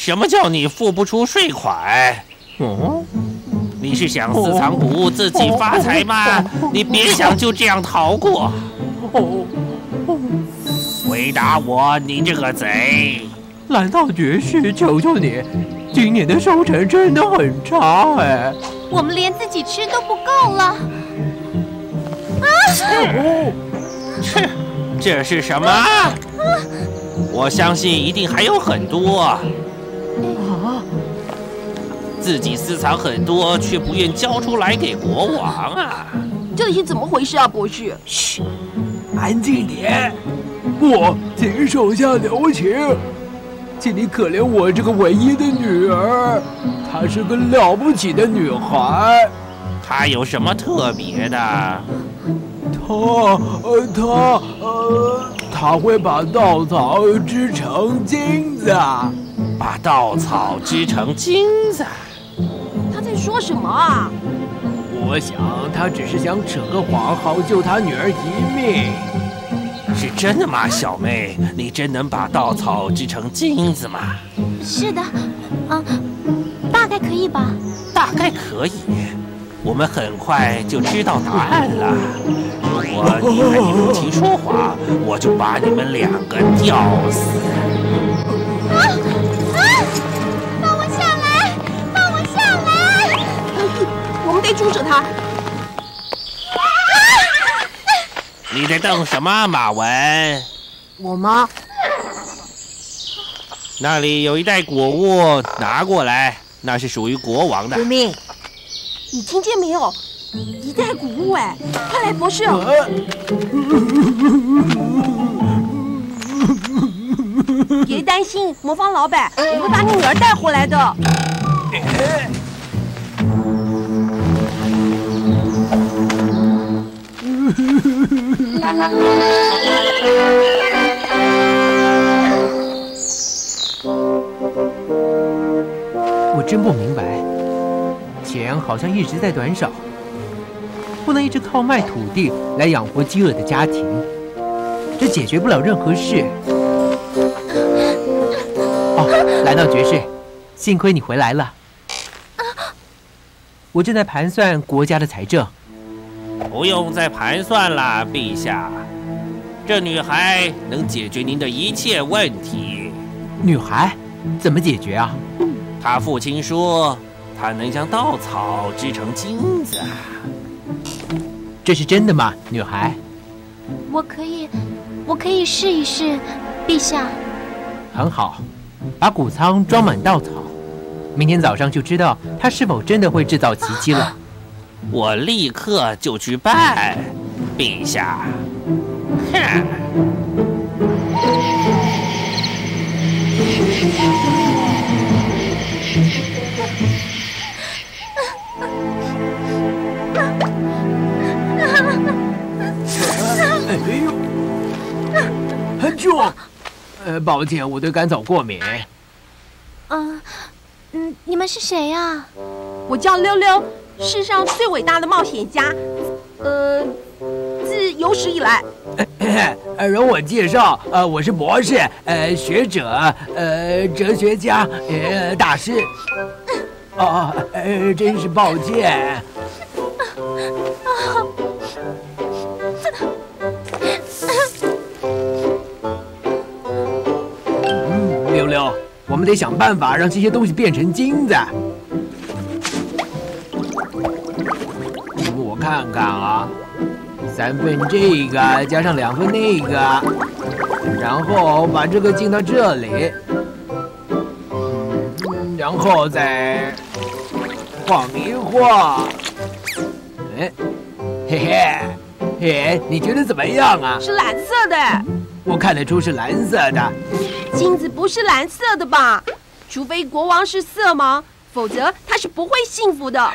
什么叫你付不出税款？你是想私藏古物自己发财吗？你别想就这样逃过！回答我，你这个贼！ 蓝道爵士，求求你，今年的收成真的很差哎， 我们连自己吃都不够了。 切，这是什么？我相信一定还有很多。自己私藏很多，却不愿交出来给国王啊！ 这是怎么回事啊，博士？ 嘘，安静点！不，请手下留情，请你可怜我这个唯一的女儿，她是个了不起的女孩。 她有什么特别的？ 她会把稻草织成金子。 把稻草织成金子？ 他在说什么啊？ 我想他只是想扯个谎，好救他女儿一命。 是真的吗，小妹？你真能把稻草织成金子吗？ 是的，大概可以吧。 大概可以。我们很快就知道答案了。如果你和你父亲说谎，我就把你们两个吊死。 放我下来！放我下来！我们得阻止他。 你在瞪什么，马文？ 我吗？ 那里有一袋果物，拿过来，那是属于国王的。 救命！你听见没有？一袋谷物哎！快来，博士！别担心，魔方老板，我会把你女儿带回来的。 我真不明白，钱好像一直在短少，不能一直靠卖土地来养活饥饿的家庭，这解决不了任何事。哦，蓝道爵士，幸亏你回来了。我正在盘算国家的财政。 不用再盘算了，陛下。这女孩能解决您的一切问题。 女孩怎么解决啊？ 她父亲说，她能将稻草织成金子。 这是真的吗，女孩？ 我可以试一试，陛下。 很好，把谷仓装满稻草，明天早上就知道她是否真的会制造奇迹了。 我立刻就去办，陛下。哼！ 哎呦！很重。抱歉，我对甘草过敏。 你们是谁呀？ 我叫溜溜，世上最伟大的冒险家。自有史以来。 容我介绍，我是博士，学者，哲学家，大师。真是抱歉。溜溜，我们得想办法让这些东西变成金子。我看看啊，3份这个加上2份那个，然后把这个进到这里，然后再晃一晃。嘿，你觉得怎么样啊？ 是蓝色的。 我看得出是蓝色的。 金子不是蓝色的吧？除非国王是色盲，否则他是不会幸福的。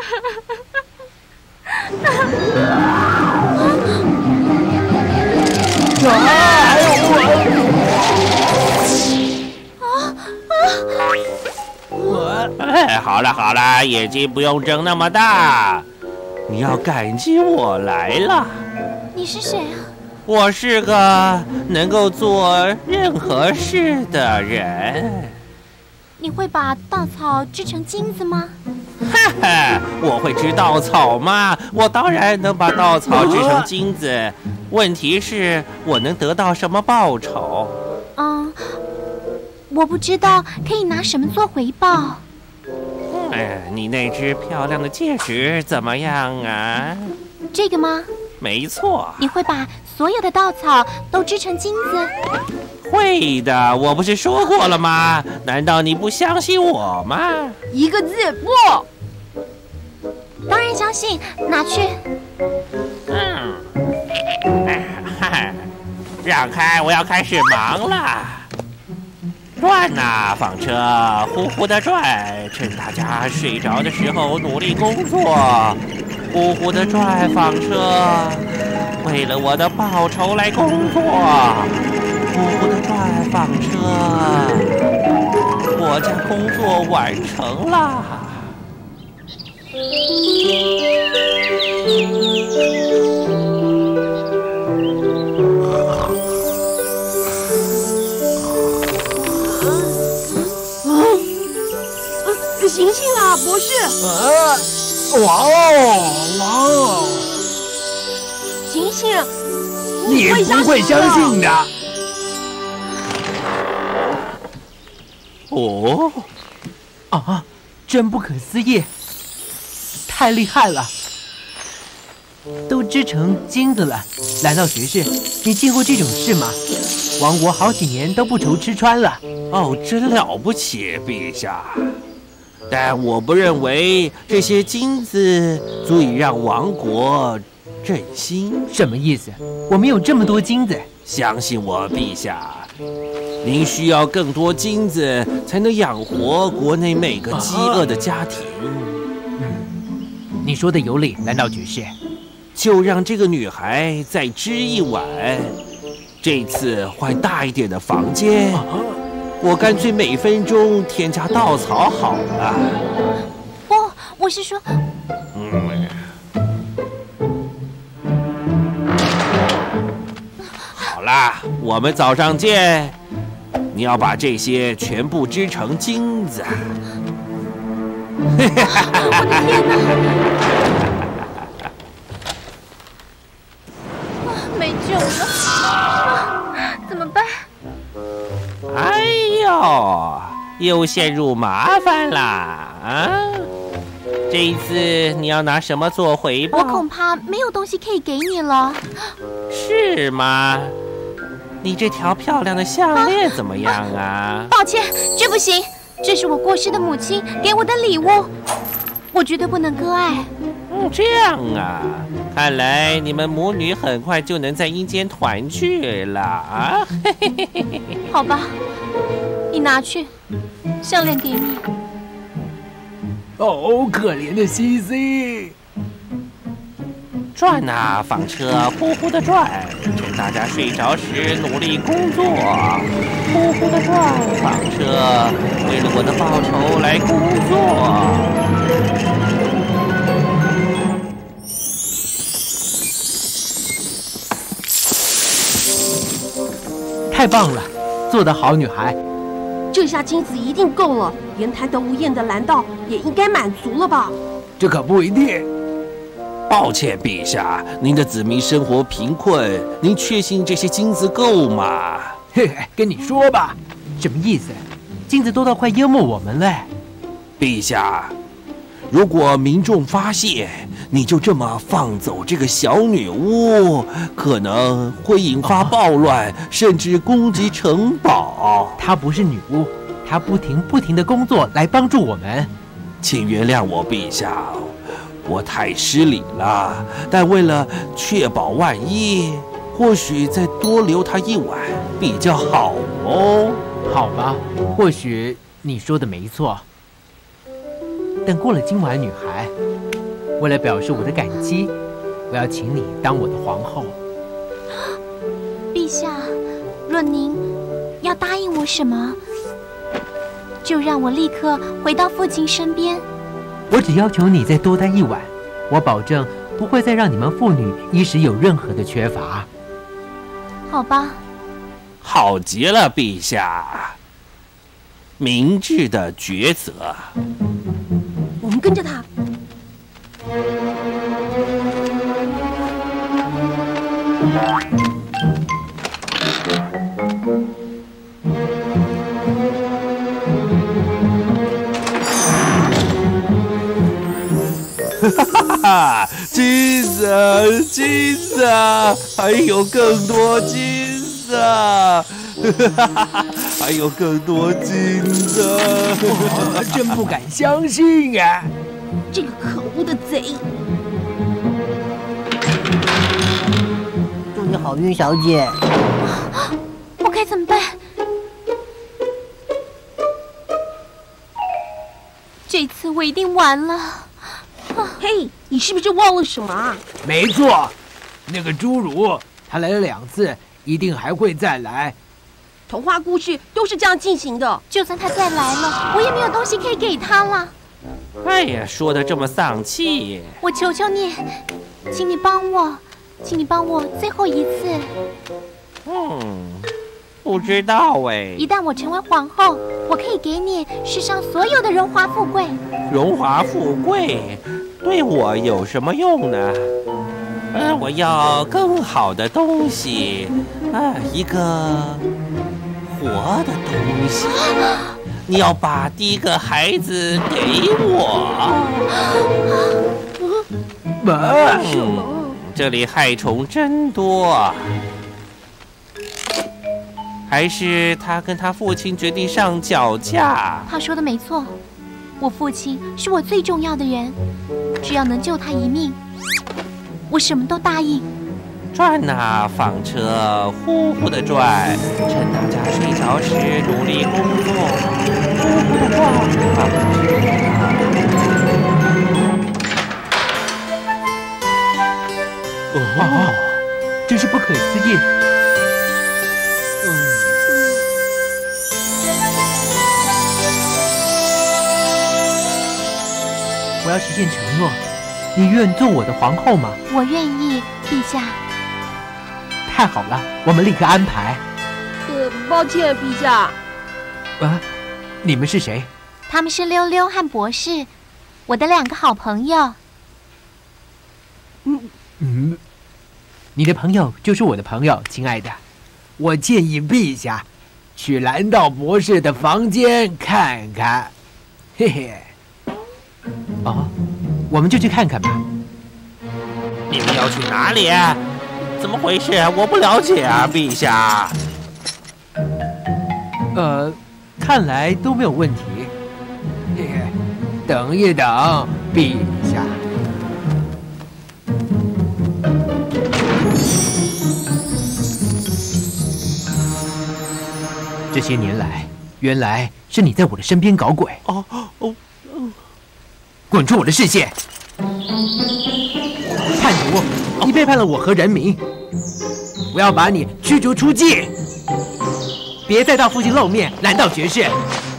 好了，眼睛不用睁那么大。你要感激我来了。 你是谁啊？ 我是个能够做任何事的人。 你会把稻草织成金子吗？ 哈哈，我会织稻草吗？我当然能把稻草织成金子。问题是，我能得到什么报酬？ 我不知道可以拿什么做回报。 你那只漂亮的戒指怎么样啊？ 这个吗？ 没错。 你会把所有的稻草都织成金子？ 会的，我不是说过了吗？难道你不相信我吗？ 一个字不。 当然相信，拿去。 让开，我要开始忙了。转呐，纺车，呼呼地转，趁大家睡着的时候努力工作。呼呼地转，纺车，为了我的报酬来工作。呼呼地转，纺车，我将工作完成了。 醒醒啊，博士！ 哇哦！ 醒醒！ 你不会相信的。 哦， 啊，真不可思议！太厉害了，都织成金子了。蓝道学士，你见过这种事吗？王国好几年都不愁吃穿了。 哦，真了不起，陛下。但我不认为这些金子足以让王国振兴。 什么意思？我们有这么多金子。 相信我，陛下，您需要更多金子才能养活国内每个饥饿的家庭。 你说的有理，蓝道爵士。 就让这个女孩再织一晚，这次换大一点的房间。我干脆每分钟添加稻草好了。 不，我是说， 好啦，我们早上见。你要把这些全部织成金子。 我的天哪！没救了！怎么办？ 哎呦，又陷入麻烦啦啊！这一次你要拿什么做回报？ 我恐怕没有东西可以给你了。 是吗？你这条漂亮的项链怎么样啊？ 抱歉，这不行，这是我过世的母亲给我的礼物，我绝对不能割爱。 这样啊，看来你们母女很快就能在阴间团聚了啊！ 好吧，你拿去，项链给你。 哦，可怜的西西。 转呐，纺车，呼呼地转，趁大家睡着时努力工作。呼呼地转，纺车，为了我的报酬来工作。 太棒了，做得好，女孩。 这下金子一定够了，连贪得无厌的蓝道也应该满足了吧？ 这可不一定。 抱歉，陛下，您的子民生活贫困，您确信这些金子够吗？ 嘿嘿，跟你说吧。 什么意思？金子多到快淹没我们了。 陛下，如果民众发现你就这么放走这个小女巫，可能会引发暴乱，甚至攻击城堡。 她不是女巫，她不停地工作来帮助我们。 请原谅我，陛下，我太失礼了。但为了确保万一，或许再多留她一晚比较好哦。 好吧，或许你说的没错。但过了今晚，女孩，为了表示我的感激，我要请你当我的皇后。 陛下，若您要答应我什么，就让我立刻回到父亲身边。 我只要求你再多待一晚，我保证不会再让你们妇女衣食有任何的缺乏。 好吧。 好极了，陛下。 明智的抉择。 我们跟着他。 哈哈，金子，金子，还有更多金子，哈哈，还有更多金子， 我真不敢相信啊！ 这个可恶的贼！ 祝你好运，小姐。 我该怎么办？这次我一定完了。 嘿，你是不是忘了什么啊？ 没错，那个侏儒他来了2次，一定还会再来。 童话故事都是这样进行的。 就算他再来了，我也没有东西可以给他了。 哎呀，说得这么丧气！ 我求求你，请你帮我，请你帮我最后一次。 不知道哎。 一旦我成为皇后，我可以给你世上所有的荣华富贵。 荣华富贵对我有什么用呢？我要更好的东西，一个活的东西。你要把第一个孩子给我。这里害虫真多。还是他跟他父亲决定上绞架？ 他说的没错，我父亲是我最重要的人，只要能救他一命，我什么都答应。 转呐，纺车呼呼地转，趁大家睡着时努力工作，呼呼地转。 真是不可思议。我要实现承诺，你愿做我的皇后吗？ 我愿意，陛下。 太好了，我们立刻安排。 抱歉，陛下。 你们是谁？ 他们是溜溜和博士，我的2个好朋友。 你的朋友就是我的朋友，亲爱的。我建议陛下去蓝道博士的房间看看。嘿嘿。我们就去看看吧。 你们要去哪里啊？怎么回事？我不了解啊，陛下。 看来都没有问题。嘿嘿，等一等，陛下。这些年来，原来是你在我的身边搞鬼。滚出我的视线！叛徒，你背叛了我和人民，我要把你驱逐出境！别再到附近露面，蓝道爵士！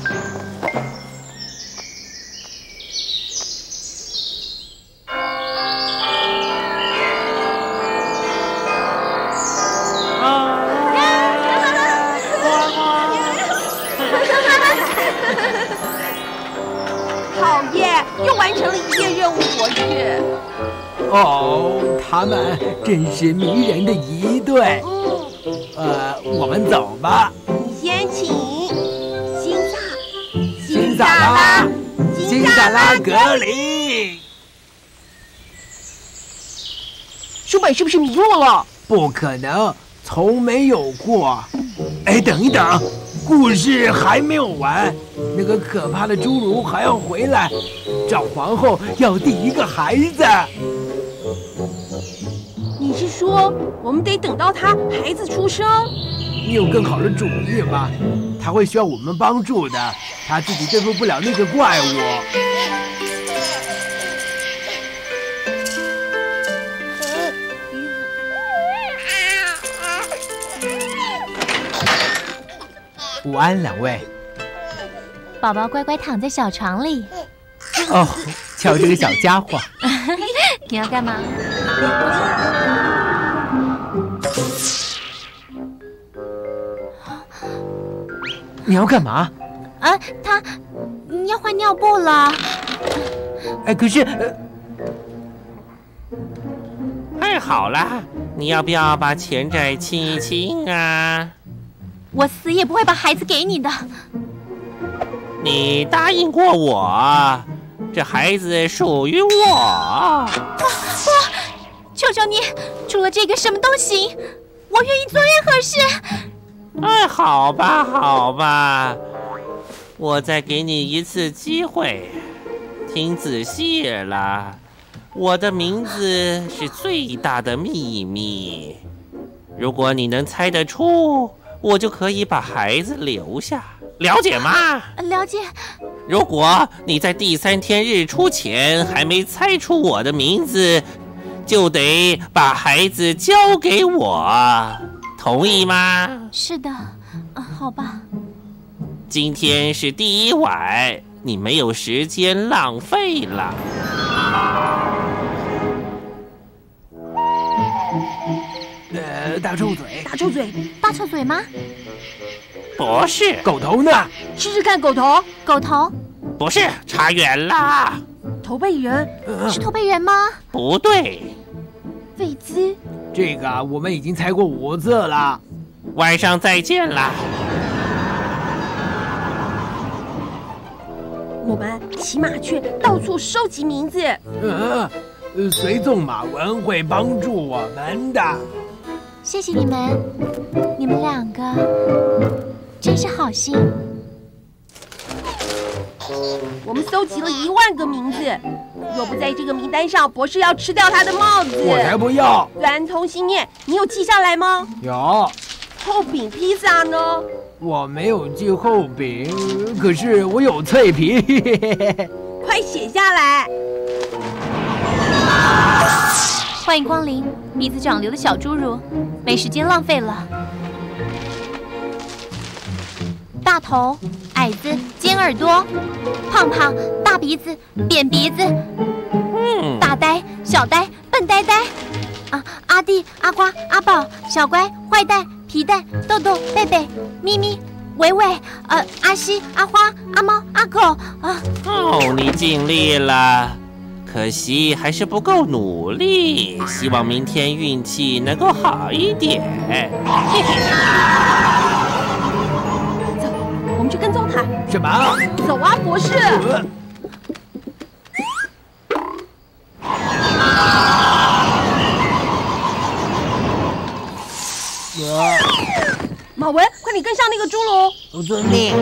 好耶，又完成了1页任务，博士。 他们真是迷人的一对。我们走吧。 先请辛萨拉格林。 书本是不是迷路了？ 不可能，从没有过。等一等，故事还没有完，那个可怕的侏儒还要回来，找皇后要第一个孩子。 你是说我们得等到他孩子出生？ 你有更好的主意吗？他会需要我们帮助的，他自己对付不了那个怪物。 午安，2位。 宝宝乖乖躺在小床里。 瞧这个小家伙。 你要干嘛？ 你要干嘛？ 他要换尿布了。 可是， 太好了，你要不要把钱债清一清啊？ 我死也不会把孩子给你的。 你答应过我，这孩子属于我。 求求你，除了这个什么都行，我愿意做任何事。 好吧，好吧，我再给你一次机会，听仔细了。我的名字是最大的秘密，如果你能猜得出，我就可以把孩子留下，了解吗？ 了解。 如果你在第3天日出前还没猜出我的名字，就得把孩子交给我，同意吗？ 是的，好吧。 今天是第1晚，你没有时间浪费了。 大臭嘴， 大臭嘴， 大臭嘴吗？ 不是， 狗头呢？ 试试看狗头。 狗头不是，差远了。 头背人， 是头背人吗？ 不对， 费兹。 这个我们已经猜过5次了。 晚上再见啦。 我们骑马去到处收集名字。 随从马文会帮助我们的。 谢谢你们，你们2个真是好心。 我们搜集了1万个名字，若不在这个名单上，博士要吃掉他的帽子。 我才不要！ 感同心念，你有记下来吗？ 有。 厚饼披萨呢？ 我没有记厚饼，可是我有脆皮。 快写下来！ 欢迎光临，鼻子长瘤的小侏儒，没时间浪费了。大头、矮子、尖耳朵，胖胖、大鼻子、扁鼻子，大呆、小呆、笨呆呆，阿弟、阿瓜、阿宝、小乖、坏蛋、皮蛋、豆豆、贝贝、咪咪、伟伟，阿西、阿花、阿猫、阿狗你尽力了，可惜还是不够努力。希望明天运气能够好一点。 走，我们去跟踪他。 什么？ 走啊，博士！马文，快点跟上那个侏儒！ 我遵命。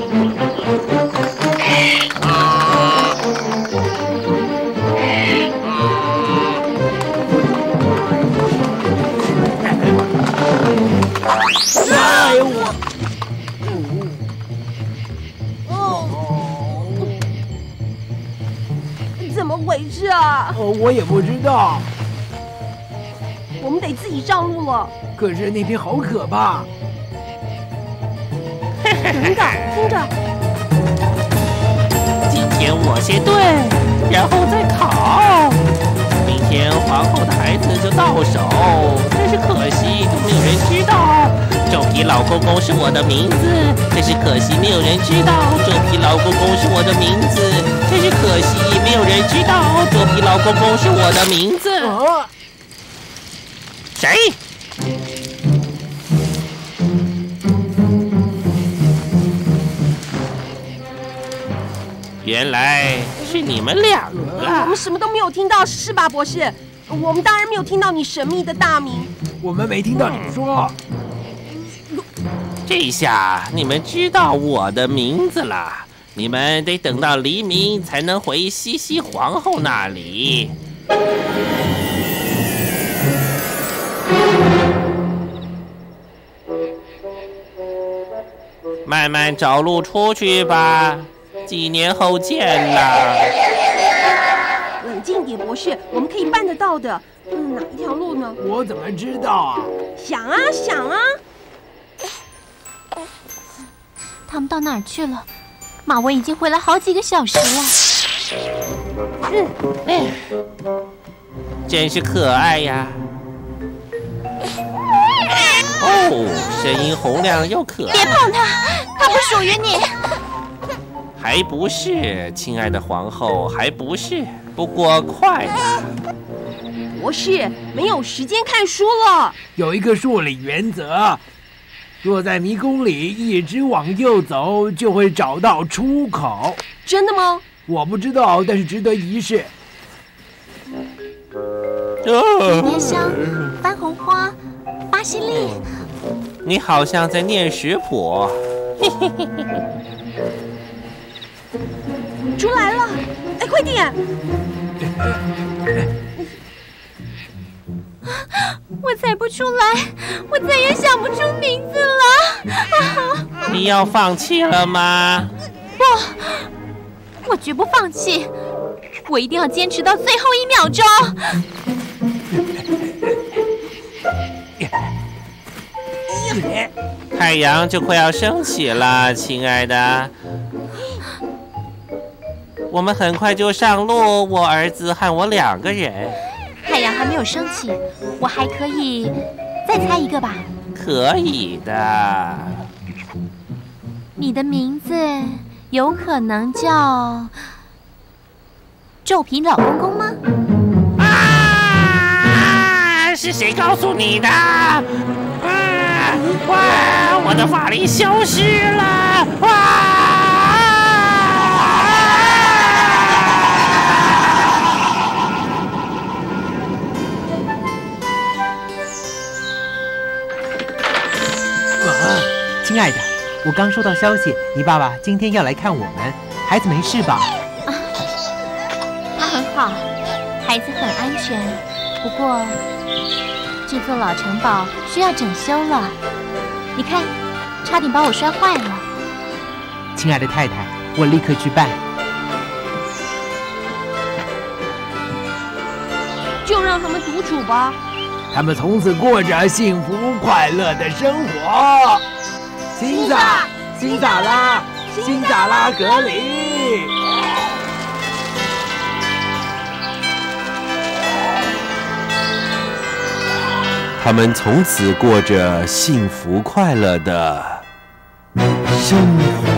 哎呦我！ 怎么回事啊？ 我也不知道。 我们得自己上路了。 可是那边好可怕。 等等，听着。 今天我先炖，然后再烤。明天皇后的孩子就到手，真是可惜，都没有人知道。皱皮老公公是我的名字，真是可惜，没有人知道。皱皮老公公是我的名字，真是可惜，没有人知道。皱皮老公公是我的名字。谁？原来是你们2个。 我们什么都没有听到，是吧，博士？我们当然没有听到你神秘的大名。 我们没听到你说。 这下你们知道我的名字了。你们得等到黎明才能回西西皇后那里。慢慢找路出去吧，几年后见啦。 冷静点，博士，我们可以办得到的。哪一条路呢？ 我怎么知道啊？ 想啊想啊！ 他们到哪儿去了？马文已经回来好几个小时了。 真是可爱呀！声音洪亮又可爱。 别碰它，它不属于你。 还不是，亲爱的皇后，还不是。不过快了。 博士，没有时间看书了。 有一个数理原则，若在迷宫里一直往右走，就会找到出口。 真的吗？ 我不知道，但是值得一试。 莲香、番红花、巴西利。 你好像在念食谱。 猪来了，哎，快点！ 我猜不出来，我再也想不出名字了。 你要放弃了吗？ 不，我绝不放弃，我一定要坚持到最后1秒钟。 太阳就快要升起了，亲爱的。我们很快就上路，我儿子和我2个人。 太阳还没有升起，我还可以再猜一个吧？ 可以的。 你的名字有可能叫皱皮老公公吗？ 啊！是谁告诉你的？哇！我的法力消失了！哇！ 亲爱的，我刚收到消息，你爸爸今天要来看我们。孩子没事吧？ 他很好，孩子很安全。不过，这座老城堡需要整修了。你看，差点把我摔坏了。 亲爱的太太，我立刻去办。 就让他们独处吧。 他们从此过着幸福快乐的生活。辛萨拉格里。 他们从此过着幸福快乐的生活。